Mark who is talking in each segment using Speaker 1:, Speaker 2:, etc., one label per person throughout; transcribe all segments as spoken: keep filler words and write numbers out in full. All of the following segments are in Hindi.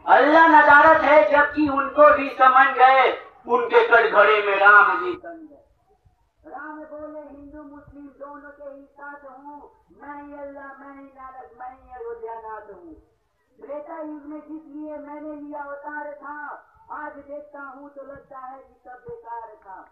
Speaker 1: अल्लाह नदारत है जबकि उनको भी समझ गए, उनके कटघरे में राम जी बन गए। राम बोले हिंदू मुस्लिम दोनों के ही साथ हूँ, मैं ही अल्लाह, मैं ही नानक, मैं ही अयोध्यानाथ हूँ। त्रेता युग में जिस लिए मैंने लिया अवतार था, आज देखता हूँ तो लगता है कि सब बेकार था।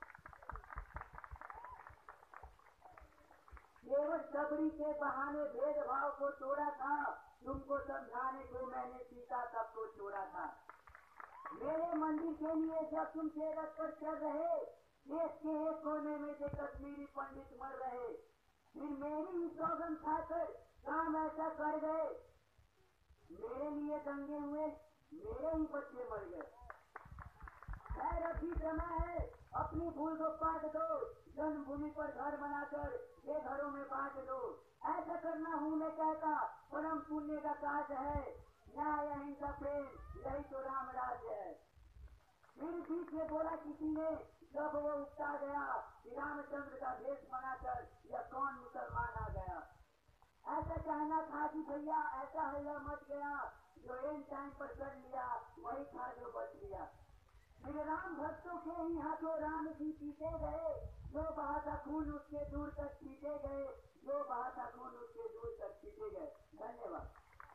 Speaker 1: केवल सबरी के बहाने भेदभाव को तोड़ा था, तुमको समझाने को मैंने सीता सबको छोड़ा था। मेरे मंदिर के लिए जब तुम सेवक पर चल रहे, देश के एक कोने में से कश्मीरी पंडित मर रहे, फिर मेरी ही सौगंध खाकर काम ऐसा कर गए, मेरे लिए दंगे हुए, मेरे ही बच्चे मर गए। खैर अभी समय है, अपनी भूल को काट दो, जन्मभूमि पर घर बनाकर ये घरों में बांट दो। ऐसा करना हूँ मैं कहता, परम पुण्य का काज है, न्याय अहिंसा प्रेम यही तो राम राज्य है। फिर बीच में बोला किसी ने, जब वो उकता गया कि रामचंद्र का भेष बनाकर यह कौन मुसलमान आ गया। ऐसा कहना था कि भैया ऐसा हल्ला मच गया, जो एन टाइम पर कर लिया वही था जो बच लिया। फिर राम भक्तों के ही हाथों राम जी पीटे गए, जो बहा था खून उसके दूर तक पीटे गए, जो बहा था खून उसके दूर तक पीटे गए। धन्यवाद।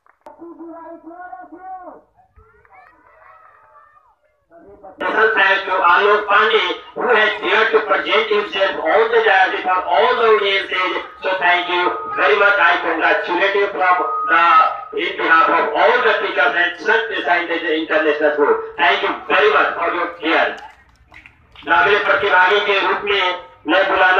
Speaker 2: Special thanks to Alok Pandey, who has dared to present himself on the dais for all the audiences. So thank you very much. I congratulate you from the in behalf of all the teachers and Saint Teresa International School. Thank you very much for your care. नागरिक प्रतिभागी के रूप में मैं बुलाना